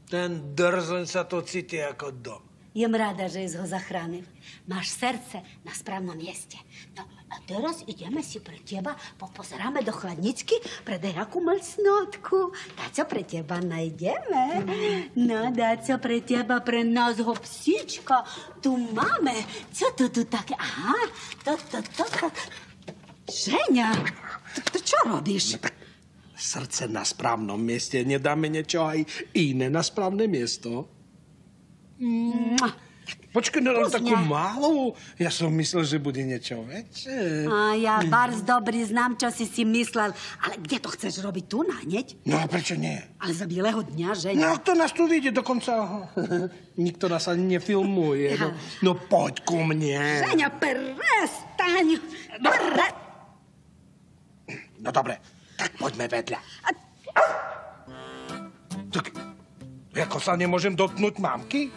Ten drzoň sa to cíti ako dom. Jem rada, že ho zachránil. Máš srdce na správnom mieste. No a teraz ideme si pre teba, popozeráme do chladničky pre nejakú mlsnotku. Dáco pre teba najdeme. No, Dáco pre teba, pre nášho psíčka. Tu máme. Čo to tu také? Aha, to. Ženia, to čo robíš? Srdce na správnom mieste. Nedáme niečo aj iné na správne miesto? Počkaj, no takú malú. Ja som myslel, že bude niečo väčšie. A ja bars dobrý znám, čo si myslel. Ale kde to chceš robiť? Tu na hneď? No a prečo nie? Ale za bieleho dňa, že? No to nás tu vidie dokonca. Nikto nás ani nefilmuje. No poď ku mne. Ženia, prestaň. No dobre, tak poďme vedľa. Tak, ako sa nemôžem dotknúť mamky?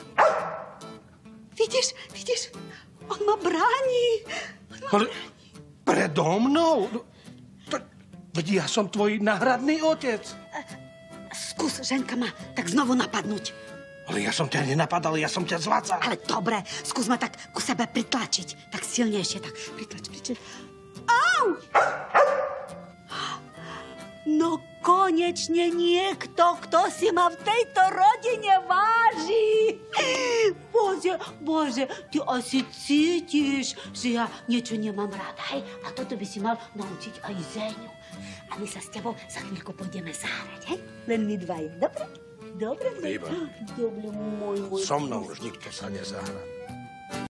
Vidíš? On ma bráni. Ale predo mnou? Veď ja som tvoj náhradný otec. Skús, Ženka, ma tak znovu napadnúť. Ale ja som ťa nenapadal, ja som ťa zvádzal. Ale dobre, skús ma tak ku sebe pritlačiť. Tak silnejšie, tak pritlač. Au! No konečne niekto, kto si ma v tejto rodine váži. Bože, ty asi cítiš, že ja niečo nemám rada, hej? A toto by si mal naučiť aj Zeňu. A my sa s tebou za chvíľku pôjdeme zahrať, hej? Len my dvaja, dobre? Dobre, Výborne. Dobre, môj. So mnou už nikto sa nezahrá.